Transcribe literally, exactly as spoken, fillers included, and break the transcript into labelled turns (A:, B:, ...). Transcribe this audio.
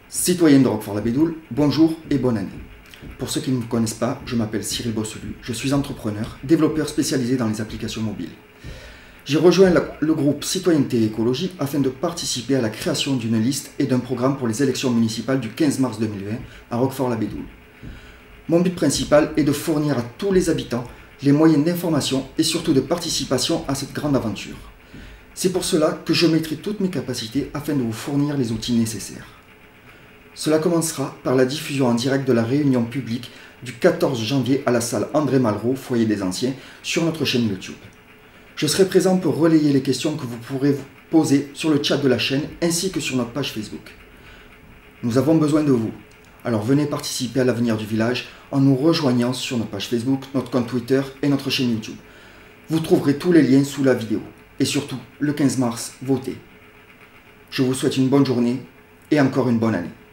A: Citoyens de Roquefort-la-Bédoule, bonjour et bonne année. Pour ceux qui ne me connaissent pas, je m'appelle Cyril Bosselu, je suis entrepreneur, développeur spécialisé dans les applications mobiles. J'ai rejoint le groupe Citoyenneté et Écologie afin de participer à la création d'une liste et d'un programme pour les élections municipales du quinze mars deux mille vingt à Roquefort-la-Bédoule. Mon but principal est de fournir à tous les habitants les moyens d'information et surtout de participation à cette grande aventure. C'est pour cela que je mettrai toutes mes capacités afin de vous fournir les outils nécessaires. Cela commencera par la diffusion en direct de la réunion publique du quatorze janvier à la salle André Malraux, foyer des anciens, sur notre chaîne YouTube. Je serai présent pour relayer les questions que vous pourrez vous poser sur le chat de la chaîne ainsi que sur notre page Facebook. Nous avons besoin de vous, alors venez participer à l'avenir du village en nous rejoignant sur notre page Facebook, notre compte Twitter et notre chaîne YouTube. Vous trouverez tous les liens sous la vidéo. Et surtout, le quinze mars, votez. Je vous souhaite une bonne journée et encore une bonne année.